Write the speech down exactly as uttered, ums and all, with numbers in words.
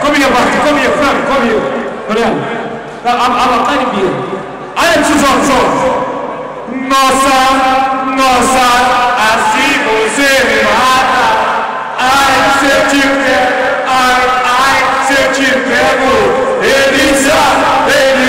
come here, Bart, come here, Frank, come here. Olha, I'm, I'm a tiny beer. I am Suzon, Suzon. Nossa, nossa, assim você me mata. Ai, se eu te pego, ai, ai, se eu te pego, Elisa, Elisa.